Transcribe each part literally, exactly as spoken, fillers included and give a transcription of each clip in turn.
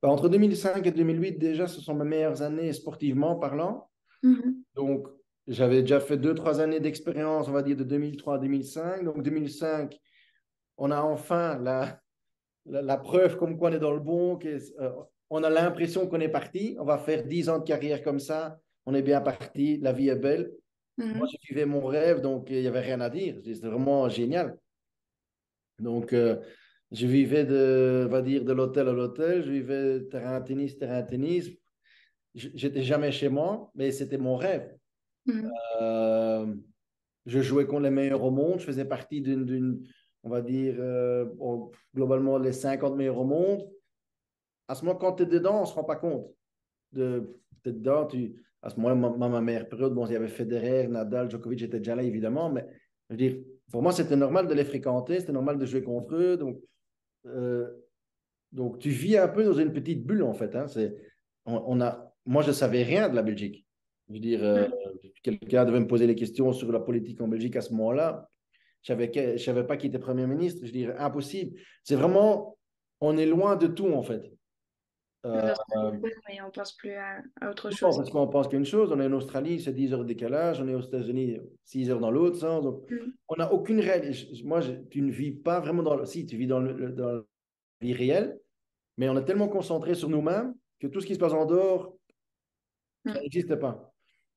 Bah, entre deux mille cinq et deux mille huit, déjà, ce sont mes meilleures années sportivement parlant. Mhm. Donc, j'avais déjà fait deux, trois années d'expérience, on va dire de deux mille trois à deux mille cinq. Donc, deux mille cinq, on a enfin la, la, la preuve comme quoi on est dans le bon, que, euh, on a l'impression qu'on est parti. On va faire dix ans de carrière comme ça. On est bien parti. La vie est belle. Moi, Mhm. je vivais mon rêve, donc il n'y avait rien à dire. C'était vraiment génial. Donc, euh, je vivais de, on va dire, de l'hôtel à l'hôtel. Je vivais terrain de tennis, terrain de tennis. Je- J'étais jamais chez moi, mais c'était mon rêve. Mhm. Euh, je jouais contre les meilleurs au monde. Je faisais partie d'une, d'une on va dire, euh, bon, globalement les cinquante meilleurs au monde. À ce moment, quand tu es dedans, on ne se rend pas compte. De, t'es dedans, tu, à ce moment-là, ma, ma meilleure période, bon, il y avait Federer, Nadal, Djokovic, j'étais déjà là, évidemment, mais je veux dire, pour moi, c'était normal de les fréquenter, c'était normal de jouer contre eux. Donc, euh, donc tu vis un peu dans une petite bulle, en fait. Hein. C'est, on, on a, moi, je ne savais rien de la Belgique. Je veux dire, euh, Mhm. quelqu'un devait me poser des questions sur la politique en Belgique à ce moment-là. Je ne savais, je savais pas qui était Premier ministre. Je veux dire, impossible. C'est vraiment, on est loin de tout, en fait. Euh, Dans ce téléphone, mais on pense plus à, à autre Non, chose. parce qu'on pense qu'une chose, on est en Australie, c'est dix heures de décalage, on est aux États-Unis, six heures dans l'autre sens. Donc, Mhm. on n'a aucune réalité. Moi, je- tu ne vis pas vraiment dans le. Si, tu vis dans, le, dans la vie réelle, mais on est tellement concentré sur nous-mêmes que tout ce qui se passe en dehors, ça Mhm. n'existe pas.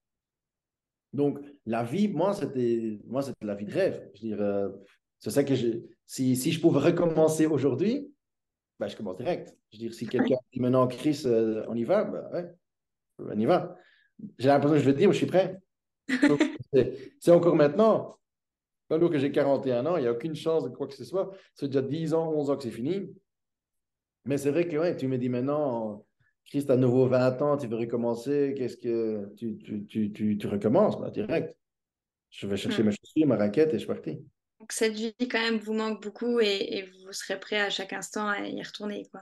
Donc, la vie, moi, c'était moi, c'était la vie de rêve. Je veux dire, euh, c'est ça que je. Si, si je pouvais recommencer aujourd'hui, ben, je commence direct. Je veux dire, si quelqu'un dit maintenant, Chris, euh, on y va, ben, ouais, on y va. J'ai l'impression que je vais te dire, je suis prêt. C'est c'est encore maintenant. Alors que j'ai quarante et un ans, il n'y a aucune chance de quoi que ce soit. C'est déjà dix ans, onze ans que c'est fini. Mais c'est vrai que ouais, tu me dis maintenant, Christ, à nouveau vingt ans, tu veux recommencer, qu'est-ce que tu, tu, tu, tu, tu recommences là, direct. Je vais chercher Mhm. mes chaussures, ma raquette et je suis parti. Donc cette vie quand même vous manque beaucoup et, et vous serez prêt à chaque instant à y retourner, quoi.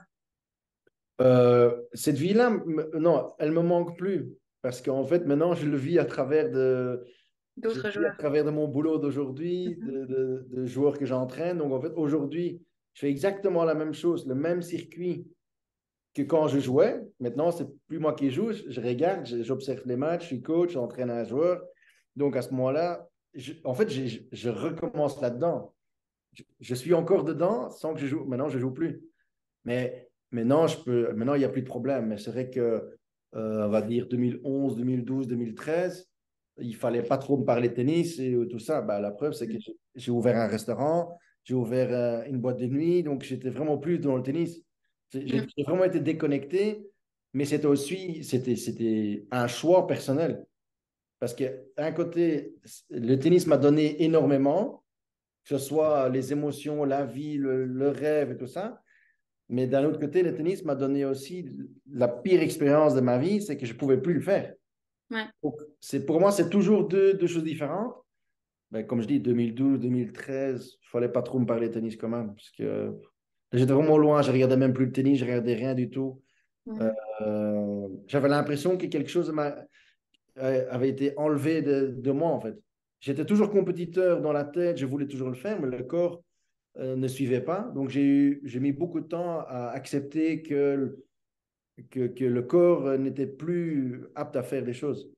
Euh, cette vie-là, m- non, elle me manque plus. Parce qu'en fait, maintenant, je le vis à travers de, je le D'autres vis à joueurs. travers de mon boulot d'aujourd'hui, Mhm. de, de, de joueurs que j'entraîne. Donc, en fait, aujourd'hui, je fais exactement la même chose, le même circuit que quand je jouais. Maintenant, c'est plus moi qui joue, je, je regarde, je- j'observe les matchs, je suis coach, j'entraîne un joueur. Donc à ce moment-là, je- en fait, je, je- je recommence là-dedans. Je, je suis encore dedans sans que je joue. Maintenant, je joue plus. Mais maintenant, je peux, maintenant, il n'y a plus de problème. Mais c'est vrai que, euh, on va dire deux mille onze, deux mille douze, deux mille treize, il fallait pas trop me parler de tennis et tout ça. Bah, la preuve, c'est que Mhm. j'ai j'ai ouvert un restaurant, j'ai ouvert euh, une boîte de nuit, donc j'étais vraiment plus dans le tennis. J'ai Mhm. j'ai vraiment été déconnecté, mais c'était aussi, c'était, c'était un choix personnel. Parce que d'un côté, le tennis m'a donné énormément, que ce soit les émotions, la vie, le, le rêve et tout ça. Mais d'un autre côté, le tennis m'a donné aussi la pire expérience de ma vie, c'est que je ne pouvais plus le faire. Ouais. Donc, c'est, pour moi, c'est toujours deux, deux choses différentes. Ben, comme je dis, deux mille douze, deux mille treize, il ne fallait pas trop me parler de tennis quand même, parce que j'étais vraiment loin, je ne regardais même plus le tennis, je ne regardais rien du tout. Euh, Mhm. euh, j'avais l'impression que quelque chose m'a- euh, avait été enlevé de, de moi, en fait. J'étais toujours compétiteur dans la tête, je voulais toujours le faire, mais le corps euh, ne suivait pas. Donc, j'ai eu, j'ai mis beaucoup de temps à accepter que que, que le corps n'était plus apte à faire des choses.